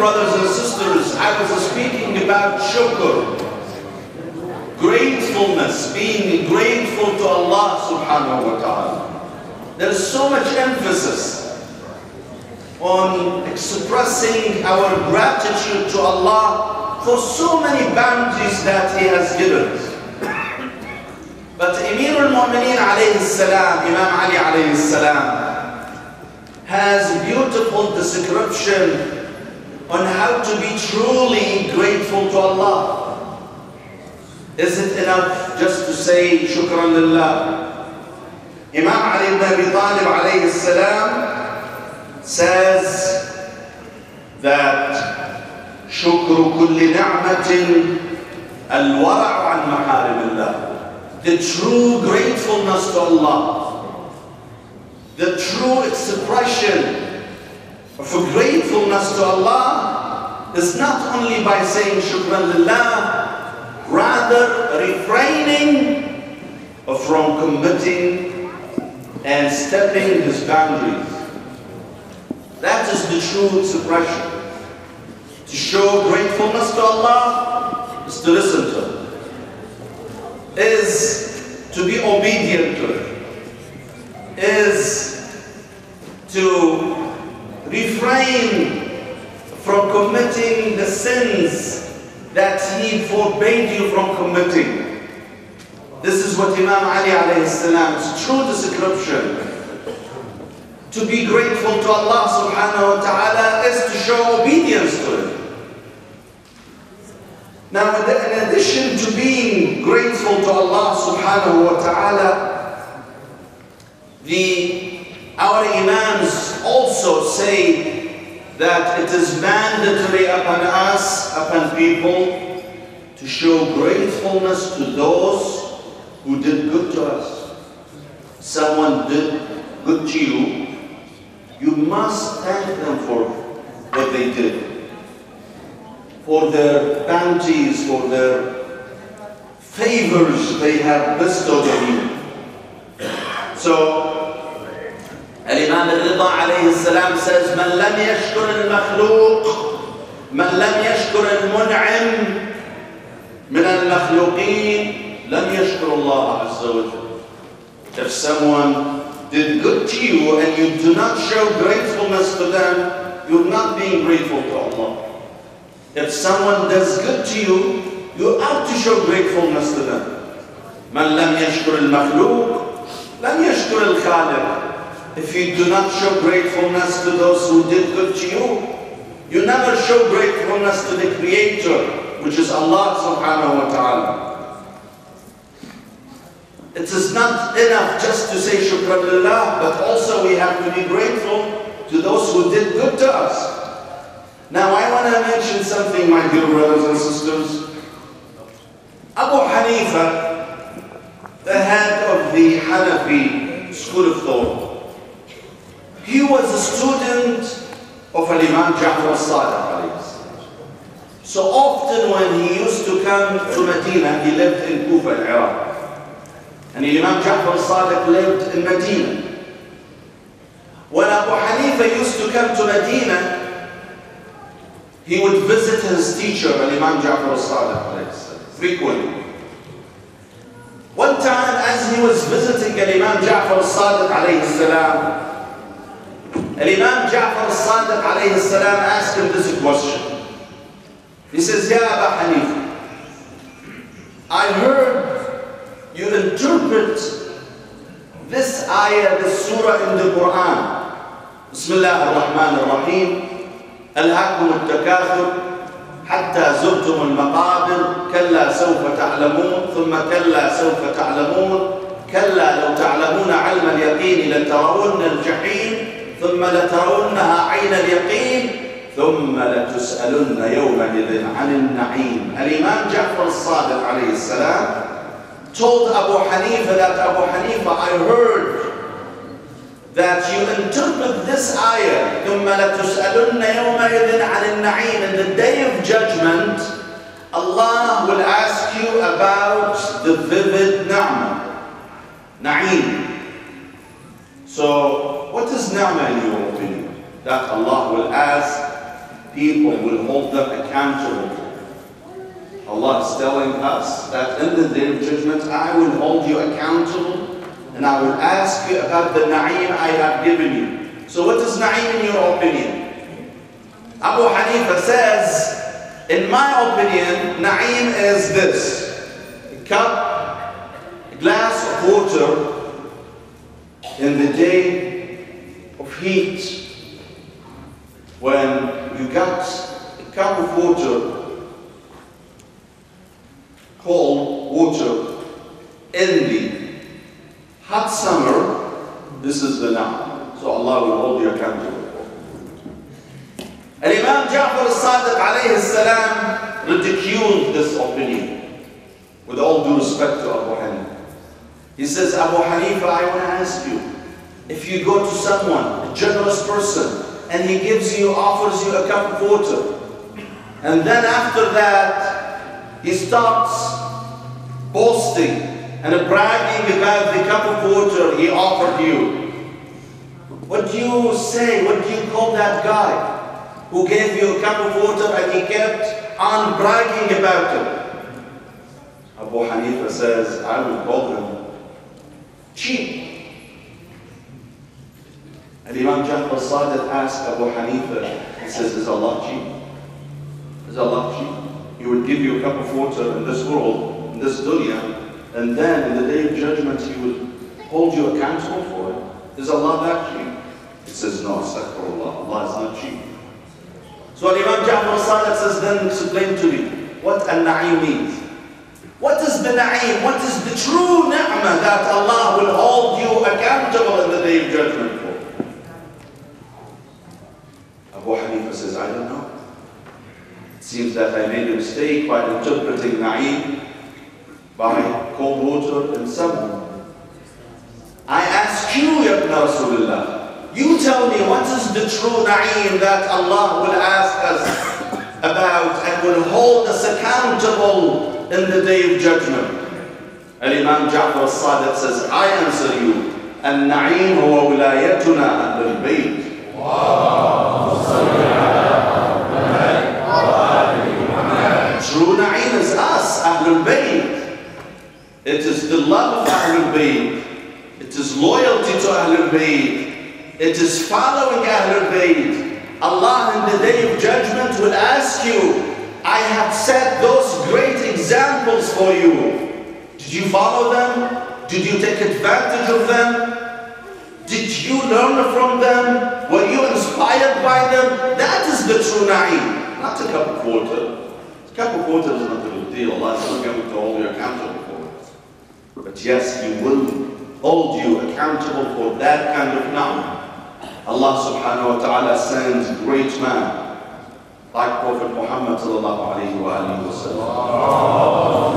brothers and sisters, I was speaking about shukr, gratefulness, being grateful to Allah subhanahu wa ta'ala. There is so much emphasis on expressing our gratitude to Allah for so many bounties that He has given us. But Amir al-Mu'mineen alayhi salam, Imam Ali alayhi salam, has beautiful description on how to be truly grateful to Allah. Is it enough just to say shukran lillah? Imam Ali ibn Abi Talib alayhi salam says that shukru kulli ni'matin al-wara'u an maharimillah. The true gratefulness to Allah, the true expression of gratefulness to Allah is not only by saying shukran lillah, rather refraining from committing and stepping His boundaries. That is the true expression. To show gratefulness to Allah is to listen to Him, is to be obedient to Him, is to refrain from committing the sins that He forbade you from committing. This is what Imam Ali alayhi salam's true description. To be grateful to Allah subhanahu wa ta'ala is to show obedience to Him. Now, in addition to being grateful to Allah subhanahu wa ta'ala, our Imams also say that it is mandatory upon us, upon people, to show gratefulness to those who did good to us. Someone did good to you, you must thank them for what they did, for their bounties, for their favors they have bestowed on you. So, Imam al-Rida alayhi salam says, "Man lam yashkur al-makhluq, man lam yashkur al-mun'im min al-makhluqeen, lam yashkur Allah azza wa jalla." If someone did good to you and you do not show gratefulness to them, you're not being grateful to Allah. If someone does good to you, you ought to show gratefulness to them. Man lam yashkur al-makhluq, lam yashkur al-khaliq. If you do not show gratefulness to those who did good to you, you never show gratefulness to the Creator, which is Allah subhanahu wa ta'ala. It is not enough just to say shukran lillah, but also we have to be grateful to those who did good to us. Now I want to mention something, my dear brothers and sisters. Abu Hanifa, the head of the Hanafi school of thought, he was a student of Imam Ja'far al-Sadiq. So often when he used to come to Medina, he lived in Kufa, Iraq. And Imam Ja'far al-Sadiq lived in Medina. When Abu Hanifa used to come to Medina, he would visit his teacher, Imam Ja'far al-Sadiq, frequently. One time, as he was visiting Imam Ja'far al-Sadiq, Imam Ja'far al-Sadiq asked him this question. He says, "Ya Abu Hanifa, I heard you interpret this ayah, this surah in the Quran. Bismillah ar-Rahman ar-Rahim. ألهاكم التكاثر حتى زرتم المقابر كلا سوف تعلمون ثم كلا سوف تعلمون كلا لو تعلمون علم اليقين لترون الجحيم ثم لترونها عين اليقين ثم لتسألن يومئذ عن النعيم." Imam Ja'far al-Sadiq alayhi salam told Abu Hanifa that, "Abu Hanifa, I heard that you interpret this ayah, ثُمَّ لَتُسْأَلُنَّ يَوْمَئِذٍ عَنِ النَّعِيمِ." In the day of judgment, Allah will ask you about the vivid ni'mah, na'im. So, what is ni'mah in your opinion? That Allah will ask people will hold them accountable. Allah is telling us that in the day of judgment, I will hold you accountable and I will ask you about the na'im I have given you. So what is na'im in your opinion? Abu Hanifa says, in my opinion, na'im is this: a cup, a glass of water in the day of heat, when you got a cup of water, cold water, in the hot summer, this is the na'am. So Allah will hold you accountable. And Imam Ja'far al-Sadiq alayhi salam ridiculed this opinion, with all due respect to Abu Hanifa. He says, Abu Hanifa, I want to ask you, if you go to someone, a generous person, and he offers you a cup of water, and then after that, he starts boasting and bragging about the cup of water he offered you, what do you say? What do you call that guy who gave you a cup of water and he kept on bragging about it? Abu Hanifa says, I will call him cheap. And Imam Ja'far al-Sadiq asked Abu Hanifa, he says, is Allah cheap? Is Allah cheap? He would give you a cup of water in this world, in this dunya, and then in the day of judgment He will hold you accountable for it. Is Allah that cheap? He says, no, astaghfirullah, Allah is not cheap. So Imam Ja'far al-Sadiq says, then explain to me what an-na'im means. What is the na'im? What is the true ni'mah that Allah will hold you accountable in the day of judgment for? Abu Hanifa says, I don't know. It seems that I made a mistake by interpreting na'im by cold water and summer. I ask you, Ya Ibn Rasulullah, you tell me what is the true na'im that Allah will ask us about and will hold us accountable in the day of judgment. And Imam Ja'far al-Sadiq says, I answer you, النعيم هو ولايتنا أهل البيت. True na'im is us, Ahlul Bayt. It is the love of Ahlul Bayt. It is loyalty to Ahlul Bayt. It is following Ahlul Bayt. Allah in the day of judgment will ask you, I have set those great examples for you. Did you follow them? Did you take advantage of them? Did you learn from them? Were you inspired by them? That is the true na'im, not a cup of water. A cup of water is not a big deal. Allah is not going to hold you accountable for it. But yes, He will hold you accountable for that kind of na'im. Allah subhanahu wa ta'ala sends great man like Prophet Muhammad sallallahu alayhi wa sallam.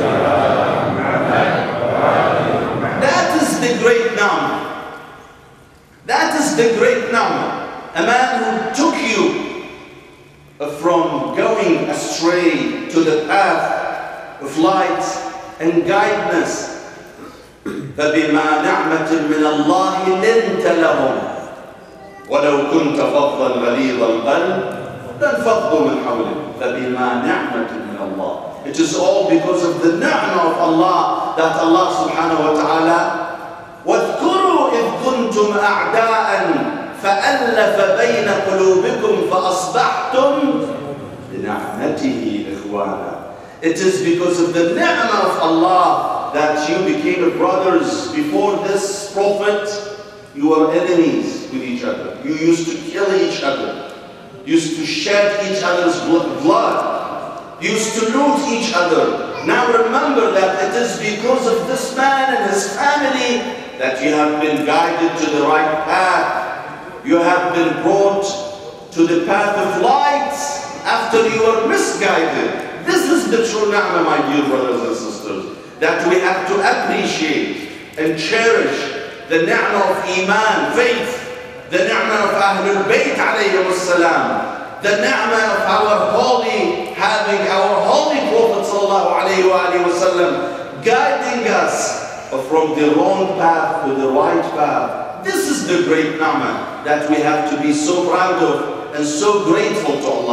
That is the great na'im. That is the great na'im. A man who took you from going astray to the path of light and guidance. فَبِمَا نَعْمَةٍ مِّنَ اللَّهِ لِنْتَ لَهُمْ وَلَوْ كُنْتَ فَضًّا غَلِيظَ الْقَلْبِ لَانفَضُّوا مِنْ حَوْلِكَ فَبِمَا نَعْمَةٍ مِّنَ اللَّهِ. It is all because of the ni'mah of Allah that Allah subhanahu wa ta'ala وَاذْكُرُوا إِذْ كُنْتُمْ أَعْدَاءً فَأَلَّفَ بَيْنَ قُلُوبِكُمْ فَأَصْبَحْتُمْ بِنِعْمَتِهِ إِخْوَانًا. It is because of the ni'mah of Allah that you became brothers. Before this prophet, you were enemies with each other. You used to kill each other. You used to shed each other's blood. You used to loot each other. Now remember that it is because of this man and his family that you have been guided to the right path. You have been brought to the path of light after you were misguided. This is the true ni'mah, my dear brothers and sisters, that we have to appreciate and cherish the ni'mah of Iman, faith, the ni'mah of Ahlul Bayt alayhim as-salam, the ni'mah of having our holy Prophet sallallahu alayhi wa sallam guiding us from the wrong path to the right path. This is the great ni'mah that we have to be so proud of and so grateful to